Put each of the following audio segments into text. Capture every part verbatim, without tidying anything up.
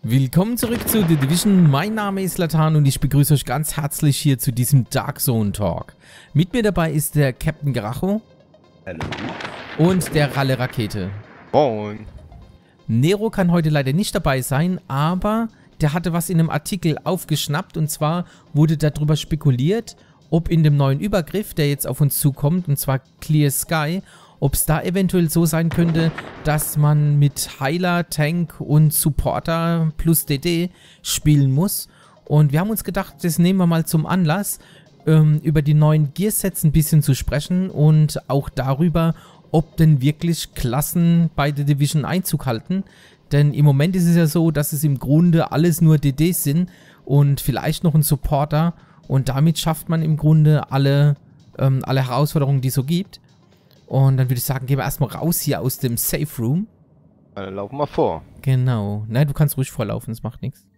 Willkommen zurück zu The Division. Mein Name ist Latan und ich begrüße euch ganz herzlich hier zu diesem Dark Zone Talk. Mit mir dabei ist der Captain Garacho. Hallo. Und der Ralle Rakete. Moin. Nero kann heute leider nicht dabei sein, aber der hatte was in einem Artikel aufgeschnappt, und zwar wurde darüber spekuliert, ob in dem neuen Übergriff, der jetzt auf uns zukommt, und zwar Clear Sky, ob es da eventuell so sein könnte, dass man mit Heiler, Tank und Supporter plus D D spielen muss. Und wir haben uns gedacht, das nehmen wir mal zum Anlass, ähm, über die neuen Gearsets ein bisschen zu sprechen und auch darüber, ob denn wirklich Klassen bei The Division Einzug halten. Denn im Moment ist es ja so, dass es im Grunde alles nur D Ds sind und vielleicht noch ein Supporter. Und damit schafft man im Grunde alle, ähm, alle Herausforderungen, die es so gibt. Und dann würde ich sagen, gehen wir erstmal raus hier aus dem Safe Room. Dann laufen wir vor. Genau. Nein, du kannst ruhig vorlaufen, das macht nichts.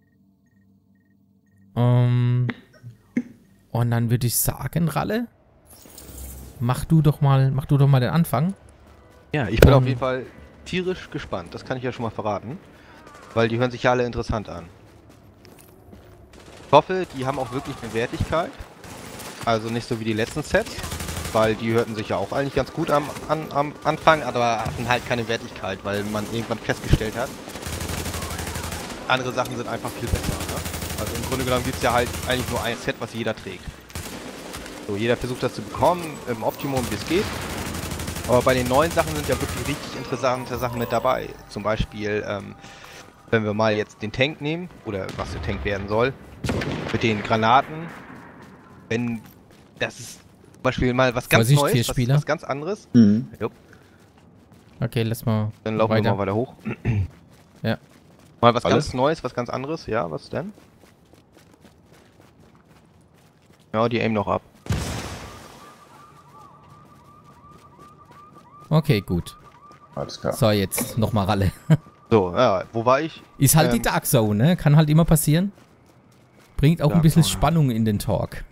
Um, und dann würde ich sagen, Ralle, mach du doch mal, mach du doch mal den Anfang. Ja, ich bin um, auf jeden Fall tierisch gespannt. Das kann ich ja schon mal verraten. Weil die hören sich ja alle interessant an. Ich hoffe, die haben auch wirklich eine Wertigkeit. Also nicht so wie die letzten Sets. Weil die hörten sich ja auch eigentlich ganz gut am, an, am Anfang, aber hatten halt keine Wertigkeit, weil man irgendwann festgestellt hat, andere Sachen sind einfach viel besser. Ne? Also im Grunde genommen gibt es ja halt eigentlich nur ein Set, was jeder trägt. So, jeder versucht das zu bekommen, im Optimum wie es geht. Aber bei den neuen Sachen sind ja wirklich richtig interessante Sachen mit dabei. Zum Beispiel, ähm, wenn wir mal jetzt den Tank nehmen, oder was der Tank werden soll, mit den Granaten, wenn das ist zum Beispiel mal was ganz Vorsicht, Neues, was, was ganz anderes. Mhm. Okay, lass mal. Dann laufen weiter. wir mal weiter hoch. Ja. Mal was Alles? ganz Neues, was ganz anderes. Ja, was denn? Ja, die aimen noch ab. Okay, gut. Alles klar. So, jetzt nochmal Ralle. So, ja, wo war ich? Ist halt Ähm, die Dark Zone, ne? Kann halt immer passieren. Bringt auch ein Dark bisschen Zone. Spannung in den Talk.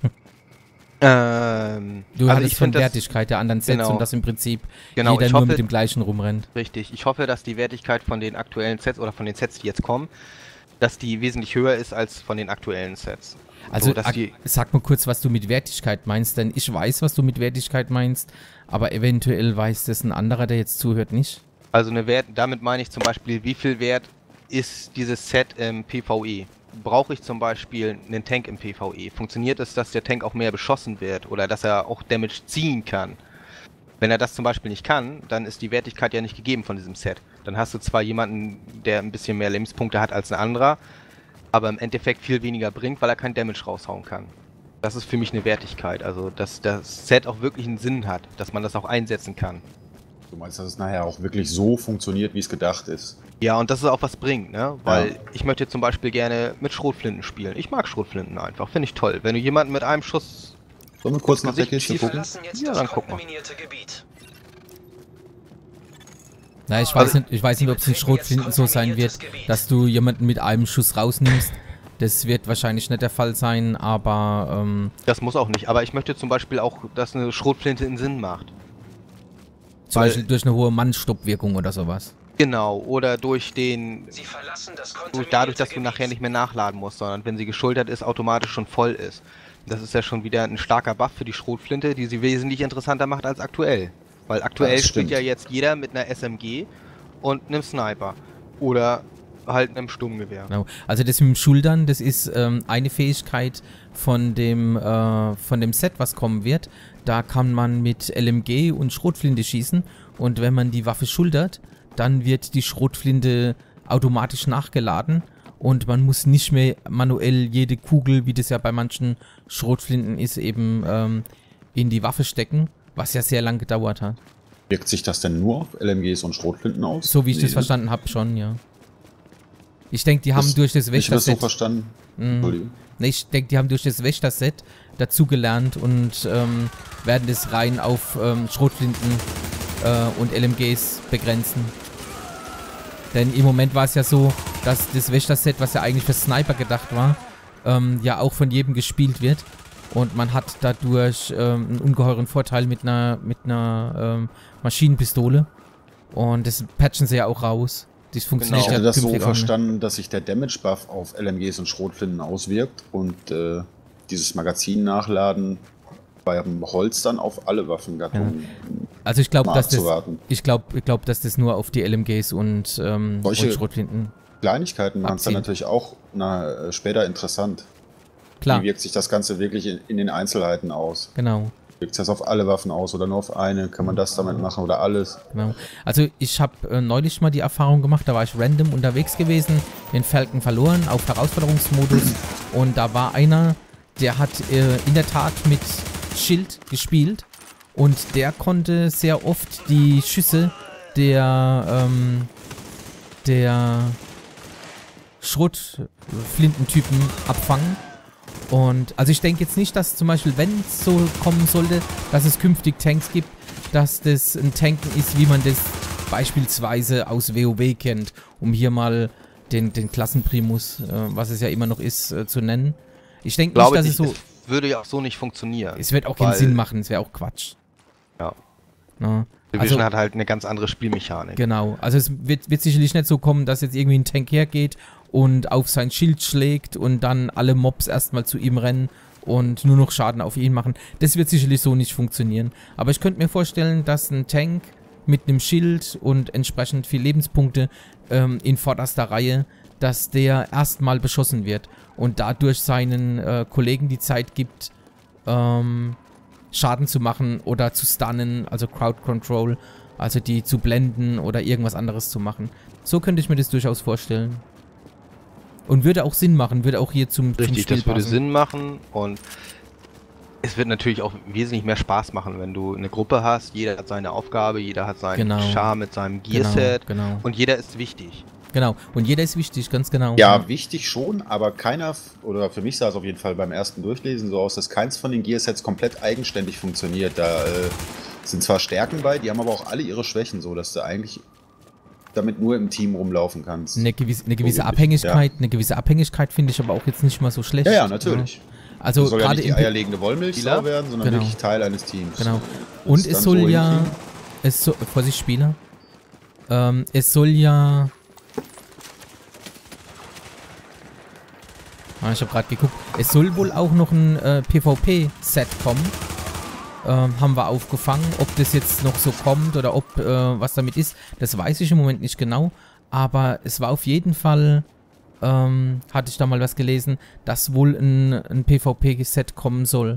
Ähm, Du also hattest ich von finde das Wertigkeit der anderen Sets genau. und dass im Prinzip Genau, jeder ich nur hoffe- mit dem gleichen rumrennt. richtig. Ich hoffe, dass die Wertigkeit von den aktuellen Sets oder von den Sets, die jetzt kommen, dass die wesentlich höher ist als von den aktuellen Sets. Also so, dass ak- die, sag mal kurz, was du mit Wertigkeit meinst, denn ich weiß, was du mit Wertigkeit meinst, aber eventuell weiß das ein anderer, der jetzt zuhört, nicht. also eine Wert, damit meine ich zum Beispiel, wie viel wert ist dieses Set im PvE? Brauche ich zum Beispiel einen Tank im PvE? Funktioniert es, dass der Tank auch mehr beschossen wird oder dass er auch Damage ziehen kann? Wenn er das zum Beispiel nicht kann, dann ist die Wertigkeit ja nicht gegeben von diesem Set. Dann hast du zwar jemanden, der ein bisschen mehr Lebenspunkte hat als ein anderer, aber im Endeffekt viel weniger bringt, weil er kein Damage raushauen kann. Das ist für mich eine Wertigkeit, also dass das Set auch wirklich einen Sinn hat, dass man das auch einsetzen kann. Du meinst, dass es nachher auch wirklich so funktioniert, wie es gedacht ist? Ja, und dass es auch was bringt, ne? Weil Ja. ich möchte zum Beispiel gerne mit Schrotflinten spielen. Ich mag Schrotflinten einfach, finde ich toll. Wenn du jemanden mit einem Schuss... Sollen wir kurz nach der Gesicht Kiste schießen gucken? Verlassen jetzt Ja, das dann guck mal. kontaminierte Gebiet. Na, ich Also- weiß nicht, ich weiß nicht, ob es in Schrotflinten so sein wird, dass du jemanden mit einem Schuss rausnimmst. Das wird wahrscheinlich nicht der Fall sein, aber ähm, Das muss auch nicht, aber ich möchte zum Beispiel auch, dass eine Schrotflinte einen Sinn macht. zum Weil- Beispiel durch eine hohe Mannstoppwirkung oder sowas. Genau, oder durch den... Sie verlassen das Durch, kontaminierte dadurch, dass du Gebiet. nachher nicht mehr nachladen musst, sondern wenn sie geschultert ist, automatisch schon voll ist. Das ist ja schon wieder ein starker Buff für die Schrotflinte, die sie wesentlich interessanter macht als aktuell. Weil aktuell Das spielt stimmt. ja jetzt jeder mit einer S M G und einem Sniper. Oder halt einem Sturmgewehr. Genau. Also das mit dem Schultern, das ist ähm, eine Fähigkeit von dem, äh, von dem Set, was kommen wird. Da kann man mit L M G und Schrotflinte schießen, und wenn man die Waffe schultert, dann wird die Schrotflinte automatisch nachgeladen und man muss nicht mehr manuell jede Kugel, wie das ja bei manchen Schrotflinten ist, eben ähm, in die Waffe stecken, was ja sehr lang gedauert hat. Wirkt sich das denn nur auf L M Gs und Schrotflinten aus? So wie ich Nee, das ne? verstanden habe, schon, ja. Ich denke, die haben Das- durch das Ich habe das so Wächter-Set... verstanden. Mhm. Entschuldigung. Ne, ich denke, die haben durch das Wächter-Set dazugelernt und ähm, werden das rein auf ähm, Schrotflinten äh, und L M Gs begrenzen. Denn im Moment war es ja so, dass das Wächter-Set, was ja eigentlich für Sniper gedacht war, ähm, ja auch von jedem gespielt wird. Und man hat dadurch ähm, einen ungeheuren Vorteil mit einer, mit einer ähm, Maschinenpistole. Und das patchen sie ja auch raus. Das funktioniert Ich Genau. hatte ja das so künftig auch nicht. verstanden, dass sich der Damage-Buff auf L M Gs und Schrotflinten auswirkt und äh, dieses Magazin nachladen beim Holz dann auf alle Waffengattungen Also ich glaube, mal dass das, abzuwarten. ich glaube, ich glaub, dass das nur auf die L M Gs und, ähm, Solche- und Schrotflinten. Kleinigkeiten machen es dann Abziehen. natürlich auch na, äh, später interessant. Klar, Wie wirkt sich das Ganze wirklich in, in den Einzelheiten aus? genau. Wirkt sich das auf alle Waffen aus oder nur auf eine? Kann man das damit machen oder alles? Genau. Also ich habe äh, neulich mal die Erfahrung gemacht, da war ich random unterwegs gewesen, den Falcon verloren auf Herausforderungsmodus und da war einer, der hat äh, in der Tat mit Schild gespielt und der konnte sehr oft die Schüsse der ähm, der Schrotflintentypen abfangen. Und also ich denke jetzt nicht, dass zum Beispiel, wenn es so kommen sollte, dass es künftig Tanks gibt, dass das ein Tanken ist, wie man das beispielsweise aus WoW kennt, um hier mal den, den Klassenprimus, äh, was es ja immer noch ist, äh, zu nennen. Ich denke nicht, Glaube dass ich, es so... es würde ja auch so nicht funktionieren. Es wird auch keinen weil- Sinn machen, es wäre auch Quatsch. Ja. Ne? Division Also, hat halt eine ganz andere Spielmechanik. genau, also es wird, wird sicherlich nicht so kommen, dass jetzt irgendwie ein Tank hergeht und auf sein Schild schlägt und dann alle Mobs erstmal zu ihm rennen und nur noch Schaden auf ihn machen. Das wird sicherlich so nicht funktionieren. Aber ich könnte mir vorstellen, dass ein Tank mit einem Schild und entsprechend viel Lebenspunkte ähm, in vorderster Reihe, dass der erstmal beschossen wird und dadurch seinen äh, Kollegen die Zeit gibt, ähm, Schaden zu machen oder zu stunnen, also Crowd Control, also die zu blenden oder irgendwas anderes zu machen. So könnte ich mir das durchaus vorstellen. Und würde auch Sinn machen, würde auch hier zum, zum Richtig, Spiel das würde passen. Sinn machen und es wird natürlich auch wesentlich mehr Spaß machen, wenn du eine Gruppe hast, jeder hat seine Aufgabe, jeder hat seinen Genau. Charme mit seinem Genau, Gearset genau, und jeder ist wichtig. genau. Und jeder ist wichtig, ganz genau. Ja, wichtig schon, aber keiner, oder für mich sah es auf jeden Fall beim ersten Durchlesen so aus, dass keins von den Gearsets komplett eigenständig funktioniert. Da äh, sind zwar Stärken bei, die haben aber auch alle ihre Schwächen, so dass du eigentlich damit nur im Team rumlaufen kannst. Eine gewisse, eine gewisse So, Abhängigkeit, eine gewisse Abhängigkeit finde ich aber auch jetzt nicht mal so schlecht. Ja, ja, natürlich. Ja. Also Du soll ja gerade nicht die im eierlegende Wollmilchsau Spieler? werden, sondern Genau. wirklich Teil eines Teams. Genau. Das Und dann es soll so ja, hinkriegen. es so, Vorsicht Spieler, ähm, es soll ja, ah, ich habe gerade geguckt, es soll wohl auch noch ein äh, PvP-Set kommen, ähm, haben wir aufgefangen. Ob das jetzt noch so kommt oder ob äh, was damit ist, das weiß ich im Moment nicht genau, aber es war auf jeden Fall, ähm, hatte ich da mal was gelesen, dass wohl ein, ein PvP-Set kommen soll.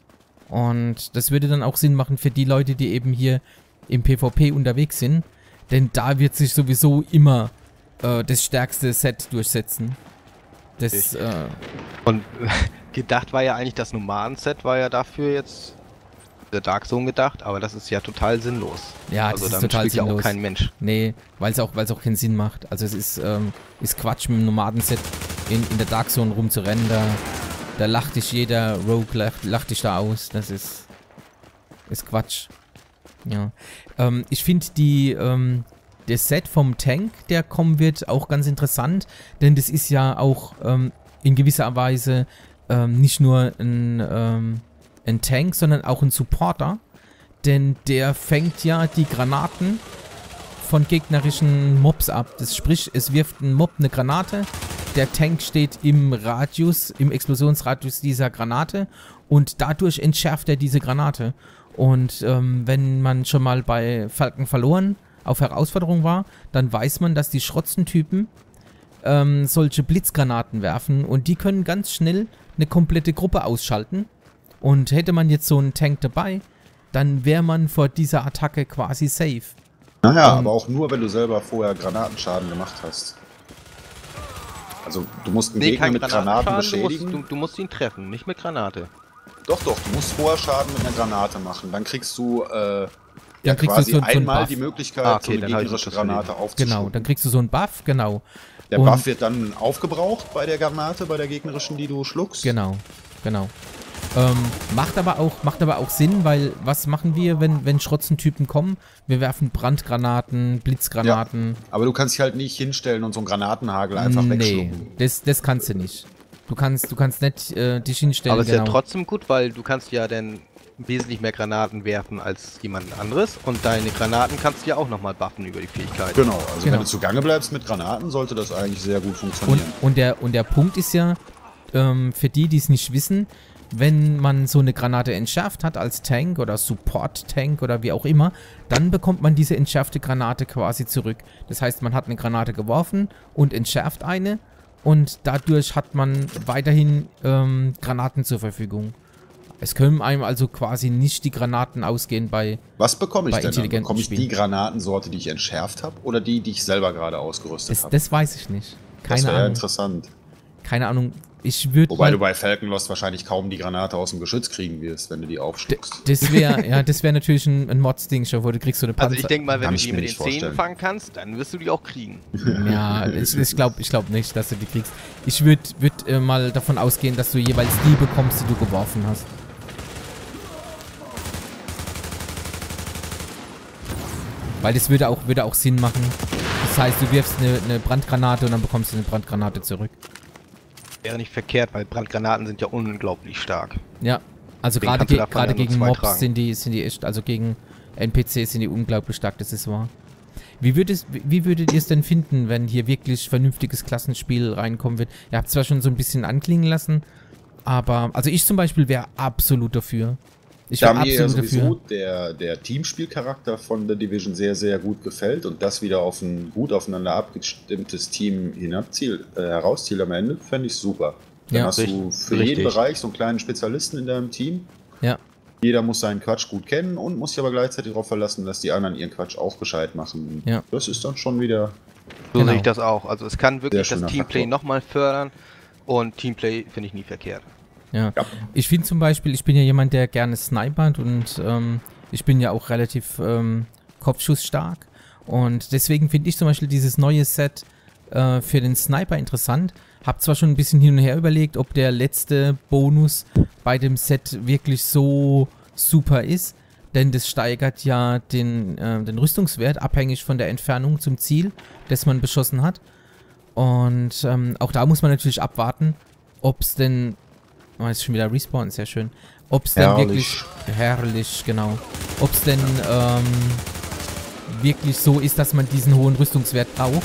Und das würde dann auch Sinn machen für die Leute, die eben hier im PvP unterwegs sind. Denn da wird sich sowieso immer äh, das stärkste Set durchsetzen. Das, äh, Und gedacht war ja eigentlich, das Nomaden-Set war ja dafür jetzt der Dark Zone gedacht, aber das ist ja total sinnlos. ja, Also das ist damit total spielt ja auch sinnlos. kein Mensch. Nee, weil es auch, weil's auch keinen Sinn macht. Also es ist, ähm, ist Quatsch, mit dem Nomaden-Set in, in der Dark Zone rumzurennen. Da, da lacht dich jeder Rogue, lacht, lacht dich da aus. Das ist, ist Quatsch. Ja. Ähm, ich finde die, ähm, das Set vom Tank, der kommen wird, auch ganz interessant. Denn das ist ja auch ähm, in gewisser Weise ähm, nicht nur ein, ähm, ein Tank, sondern auch ein Supporter. Denn der fängt ja die Granaten von gegnerischen Mobs ab. Das sprich, es wirft ein Mob eine Granate, der Tank steht im Radius, im Explosionsradius dieser Granate und dadurch entschärft er diese Granate. Und ähm, wenn man schon mal bei Falcon verloren auf Herausforderung war, dann weiß man, dass die Schrotzentypen ähm, solche Blitzgranaten werfen und die können ganz schnell eine komplette Gruppe ausschalten. Und hätte man jetzt so einen Tank dabei, dann wäre man vor dieser Attacke quasi safe. Naja, Ähm, aber auch nur, wenn du selber vorher Granatenschaden gemacht hast. Also du musst einen Gegner kein mit Granaten Granatenschaden, beschädigen. Du musst, du, du musst ihn treffen, nicht mit Granate. Doch, doch, du musst vorher Schaden mit einer Granate machen. Dann kriegst du äh, ja, kriegst du quasi so- so einen einmal Buff. die Möglichkeit, Ah, okay, so eine dann hab ich gegnerische das verstanden. Granate aufzuschlucken. Genau, dann kriegst du so einen Buff, genau. Der Und- Buff wird dann aufgebraucht bei der Granate, bei der gegnerischen, die du schluckst. Genau, genau. Ähm, macht aber auch, macht aber auch Sinn, weil was machen wir, wenn, wenn Schrotzentypen kommen? Wir werfen Brandgranaten, Blitzgranaten. Aber du kannst dich halt nicht hinstellen und so einen Granatenhagel einfach nee, wegschlucken. das, das kannst du nicht. Du kannst, du kannst nicht äh, dich hinstellen, Aber es ist genau. ja trotzdem gut, weil du kannst ja dann wesentlich mehr Granaten werfen als jemand anderes und deine Granaten kannst du ja auch nochmal buffen über die Fähigkeit. Genau, also Genau. wenn du zugange bleibst mit Granaten, sollte das eigentlich sehr gut Und, funktionieren. und, der, und der Punkt ist ja, ähm, für die, die es nicht wissen, wenn man so eine Granate entschärft hat als Tank oder Support-Tank oder wie auch immer, dann bekommt man diese entschärfte Granate quasi zurück. Das heißt, man hat eine Granate geworfen und entschärft eine und dadurch hat man weiterhin ähm, Granaten zur Verfügung. Es können einem also quasi nicht die Granaten ausgehen bei... Was bekomme ich bei denn dann? intelligenten Bekomme ich die Spielen. Granatensorte, die ich entschärft habe, oder die, die ich selber gerade ausgerüstet Das, habe? das weiß ich nicht. Keine Das wäre Ahnung. interessant. Keine Ahnung. Ich würde Wobei du bei Falcon Lost wahrscheinlich kaum die Granate aus dem Geschütz kriegen wirst, wenn du die aufschluckst. Das wäre ja, das wäre natürlich ein, ein Mods-Ding schon, wo du kriegst so eine Panzer. Also ich denke mal, wenn Kann du ich die mir mit den nicht Zähnen vorstellen. fangen kannst, dann wirst du die auch kriegen. Ja, ich, ich glaube ich glaub nicht, dass du die kriegst. Ich würde würd, äh, mal davon ausgehen, dass du jeweils die bekommst, die du geworfen hast. Weil das würde auch, würde auch Sinn machen. Das heißt, du wirfst eine, eine Brandgranate und dann bekommst du eine Brandgranate zurück. Wäre nicht verkehrt, weil Brandgranaten sind ja unglaublich stark. Ja, also Den gerade kannst du ge davon gerade ja nur gegen zwei Mobs tragen. sind die, sind die echt, also gegen N P Cs sind die unglaublich stark, das ist wahr. Wie würdet, wie würdet ihr es denn finden, wenn hier wirklich vernünftiges Klassenspiel reinkommen wird? Ihr habt zwar schon so ein bisschen anklingen lassen, aber, also ich zum Beispiel wäre absolut dafür. Ich Da wäre mir ja absolut sowieso dafür. der, der Teamspielcharakter von The Division sehr, sehr gut gefällt und das wieder auf ein gut aufeinander abgestimmtes Team hinabzielt, äh, herauszielt am Ende, fände ich super. Dann Ja, hast du für richtig. jeden Bereich so einen kleinen Spezialisten in deinem Team. Ja, Jeder muss seinen Quatsch gut kennen und muss sich aber gleichzeitig darauf verlassen, dass die anderen ihren Quatsch auch gescheit machen. Ja. Das ist dann schon wieder... So Genau. sehe ich das auch. Also es kann wirklich Sehr das schöner Teamplay Faktor. nochmal fördern und Teamplay finde ich nie verkehrt. ja. Ja. Ich finde zum Beispiel, ich bin ja jemand, der gerne snipert und ähm, ich bin ja auch relativ ähm, kopfschussstark. Und deswegen finde ich zum Beispiel dieses neue Set äh, für den Sniper interessant. Hab zwar schon ein bisschen hin und her überlegt, ob der letzte Bonus bei dem Set wirklich so super ist. Denn das steigert ja den, äh, den Rüstungswert abhängig von der Entfernung zum Ziel, das man beschossen hat. Und ähm, auch da muss man natürlich abwarten, ob es denn... Oh, jetzt ist schon wieder Respawn, sehr schön. Ob es denn Herrlich. wirklich... Herrlich, genau. Ob es denn ähm, wirklich so ist, dass man diesen hohen Rüstungswert braucht.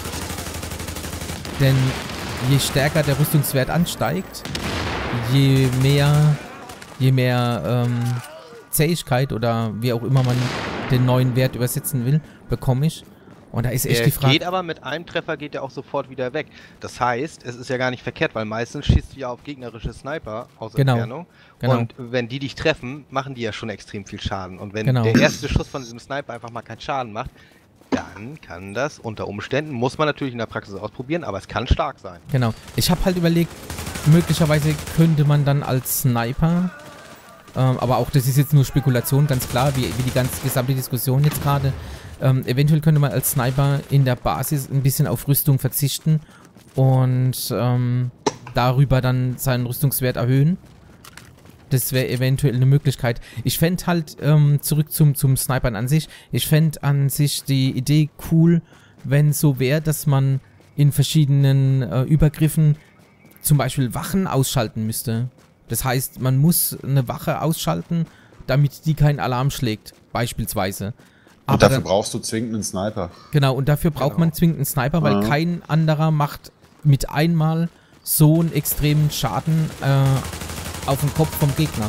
Denn je stärker der Rüstungswert ansteigt, je mehr, je mehr ähm, Zähigkeit oder wie auch immer man den neuen Wert übersetzen will, bekomme ich. Und da ist echt Er die Frage... geht aber mit einem Treffer geht er auch sofort wieder weg. Das heißt, es ist ja gar nicht verkehrt, weil meistens schießt du ja auf gegnerische Sniper aus Genau, Entfernung. genau. Und wenn die dich treffen, machen die ja schon extrem viel Schaden. Und wenn Genau. der erste Schuss von diesem Sniper einfach mal keinen Schaden macht, dann kann das unter Umständen, muss man natürlich in der Praxis ausprobieren, aber es kann stark sein. Genau. Ich habe halt überlegt, möglicherweise könnte man dann als Sniper, ähm, aber auch das ist jetzt nur Spekulation, ganz klar, wie, wie die ganze gesamte Diskussion jetzt gerade, ähm, eventuell könnte man als Sniper in der Basis ein bisschen auf Rüstung verzichten und ähm, darüber dann seinen Rüstungswert erhöhen. Das wäre eventuell eine Möglichkeit. Ich fände halt, ähm, zurück zum, zum Snipern an sich, ich fände an sich die Idee cool, wenn so wäre, dass man in verschiedenen äh, Übergriffen zum Beispiel Wachen ausschalten müsste. Das heißt, man muss eine Wache ausschalten, damit die keinen Alarm schlägt, beispielsweise. Und Aber dafür dann, brauchst du zwingend einen Sniper. genau, und dafür braucht Genau. man zwingend einen Sniper, weil Ja. kein anderer macht mit einmal so einen extremen Schaden äh, auf den Kopf vom Gegner.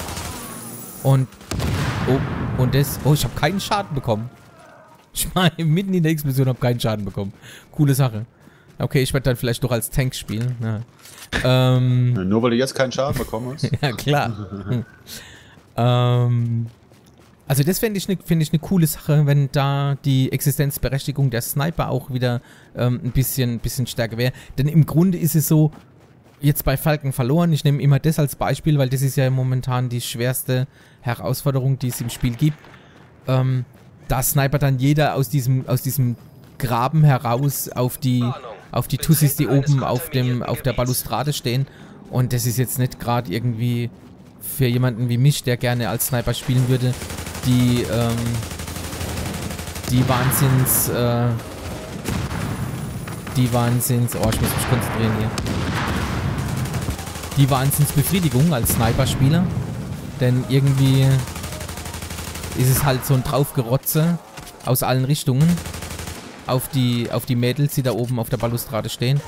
Und, oh, und das, oh, ich habe keinen Schaden bekommen. Ich war mitten in der Explosion, habe keinen Schaden bekommen. Coole Sache. Okay, ich werde dann vielleicht doch als Tank spielen. Ja, ähm, Nur weil du jetzt keinen Schaden bekommen hast. ja klar. ähm, also das finde ich eine find ich ne coole Sache, wenn da die Existenzberechtigung der Sniper auch wieder ähm, ein bisschen, bisschen stärker wäre. Denn im Grunde ist es so, jetzt bei Falcon verloren, ich nehme immer das als Beispiel, weil das ist ja momentan die schwerste Herausforderung, die es im Spiel gibt. Ähm, da snipert dann jeder aus diesem, aus diesem Graben heraus auf die, auf die Tussis, die oben auf, dem, auf der Balustrade stehen. Und das ist jetzt nicht gerade irgendwie für jemanden wie mich, der gerne als Sniper spielen würde, die, ähm, die Wahnsinns, äh, die Wahnsinns, oh, ich muss mich konzentrieren hier. Die Wahnsinnsbefriedigung als Sniper-Spieler. Denn irgendwie ist es halt so ein Draufgerotze aus allen Richtungen auf die, auf die Mädels, die da oben auf der Balustrade stehen.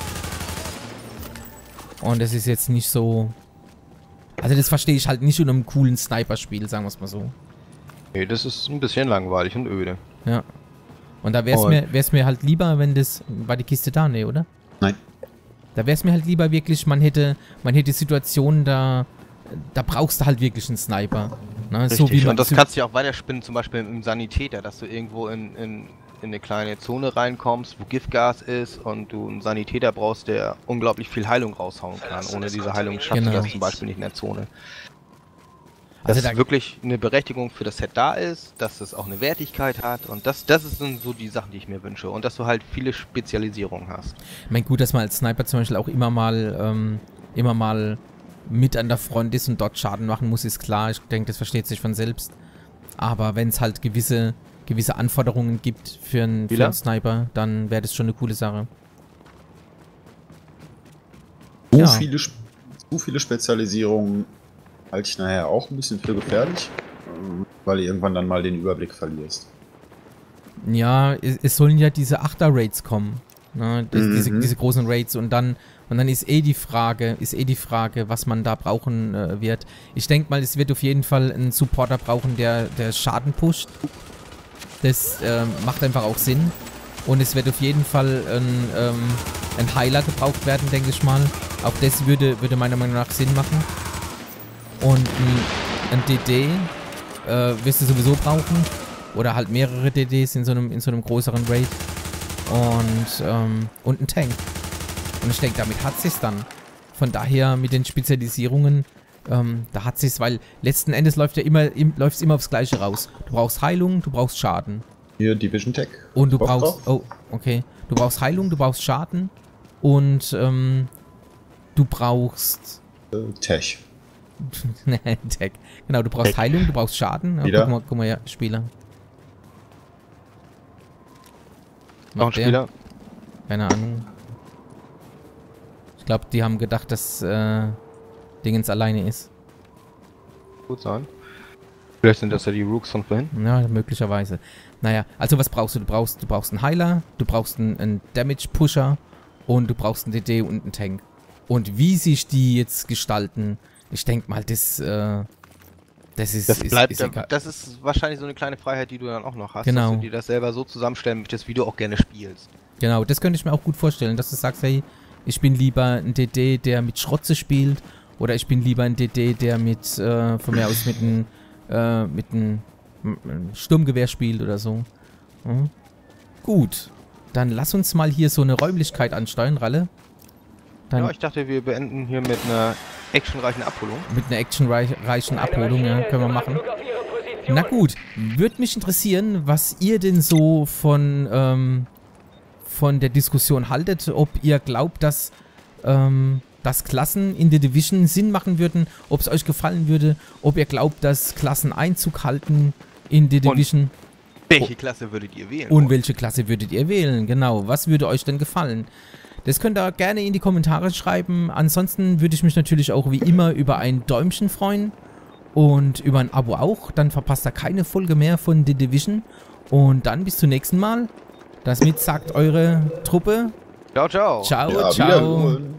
Und das ist jetzt nicht so... Also das verstehe ich halt nicht unter einem coolen Sniper-Spiel, sagen wir es mal so. Nee, das ist ein bisschen langweilig und öde. Ja. Und da wäre es mir, wär's mir halt lieber, wenn das... War die Kiste da? Nee, oder? Nein. Da wäre es mir halt lieber wirklich, man hätte, man hätte Situationen, da, da brauchst du halt wirklich einen Sniper. Ne? Richtig. So wie man und das kannst du ja auch weiterspinnen, zum Beispiel im Sanitäter, dass du irgendwo in, in, in eine kleine Zone reinkommst, wo Giftgas ist und du einen Sanitäter brauchst, der unglaublich viel Heilung raushauen kann. Ohne diese Heilung schaffst Genau. du das zum Beispiel nicht in der Zone. Dass Also da, wirklich eine Berechtigung für das Set da ist, dass es auch eine Wertigkeit hat und das, das sind so die Sachen, die ich mir wünsche und dass du halt viele Spezialisierungen hast. ich meine, gut, dass man als Sniper zum Beispiel auch immer mal, ähm, immer mal mit an der Front ist und dort Schaden machen muss, ist klar. Ich denke, das versteht sich von selbst. Aber wenn es halt gewisse, gewisse Anforderungen gibt für einen, für einen Sniper, dann wäre das schon eine coole Sache. So, Ja. viele, Sp- so viele Spezialisierungen halte ich nachher auch ein bisschen für gefährlich, ähm, weil du irgendwann dann mal den Überblick verlierst. Ja, es, es sollen ja diese Achter-Raids kommen. Ne? Das, Mhm. diese, diese großen Raids und dann und dann ist eh die Frage, ist eh die Frage, was man da brauchen äh, wird. Ich denke mal, es wird auf jeden Fall einen Supporter brauchen, der, der Schaden pusht. Das äh, macht einfach auch Sinn. Und es wird auf jeden Fall ein, ähm, ein Heiler gebraucht werden, denke ich mal. Auch das würde, würde meiner Meinung nach Sinn machen. Und ein, ein D D äh, wirst du sowieso brauchen. Oder halt mehrere D Ds in so einem, in so einem größeren Raid. Und, ähm, und ein Tank. Und ich denke, damit hat sich's dann. Von daher mit den Spezialisierungen, ähm, da hat sich's, weil letzten Endes läuft ja immer, im, läuft's immer aufs Gleiche raus. Du brauchst Heilung, du brauchst Schaden. Hier Division Tech. Und du Bock brauchst, drauf? oh, okay. Du brauchst Heilung, du brauchst Schaden. Und, ähm, du brauchst... Äh, Tech. ne, Tech. Genau, du brauchst Tech. Heilung, du brauchst Schaden. Ja, Wieder? guck mal, guck mal, ja, Spieler. Noch ein Macht der? Spieler? Keine Ahnung. Ich glaube, die haben gedacht, dass äh, Dingens alleine ist. Gut sein. Vielleicht sind das ja die Rooks von vorhin. Ja, möglicherweise. Naja, also was brauchst du? Du brauchst, du brauchst einen Heiler, du brauchst einen, einen Damage-Pusher und du brauchst einen D D und einen Tank. Und wie sich die jetzt gestalten, ich denke mal, das, äh, das ist, Das ist, bleibt, ist egal. das ist wahrscheinlich so eine kleine Freiheit, die du dann auch noch hast, Genau. dass du dir das selber so zusammenstellen möchtest, wie du auch gerne spielst. Genau, das könnte ich mir auch gut vorstellen, dass du sagst, hey, ich bin lieber ein D D, der mit Schrotze spielt, oder ich bin lieber ein D D, der mit, äh, von mir aus mit einem, äh, mit einem Sturmgewehr spielt oder so. Mhm. Gut, dann lass uns mal hier so eine Räumlichkeit ansteuern, Ralle. Dann Ja, ich dachte, wir beenden hier mit einer actionreichen Abholung. mit einer actionreichen Abholung, ja, können wir machen. Na gut, würde mich interessieren, was ihr denn so von, ähm, von der Diskussion haltet, ob ihr glaubt, dass, ähm, dass Klassen in der Division Sinn machen würden, ob es euch gefallen würde, ob ihr glaubt, dass Klassen Einzug halten in der Division. Welche Klasse würdet ihr wählen? Und welche Klasse würdet ihr wählen? Genau, was würde euch denn gefallen? Das könnt ihr gerne in die Kommentare schreiben. Ansonsten würde ich mich natürlich auch wie immer über ein Däumchen freuen. Und über ein Abo auch. Dann verpasst ihr keine Folge mehr von The Division. Und dann bis zum nächsten Mal. Das mit sagt eure Truppe. Ciao, ciao. Ciao, Ja, ciao. wiederholen.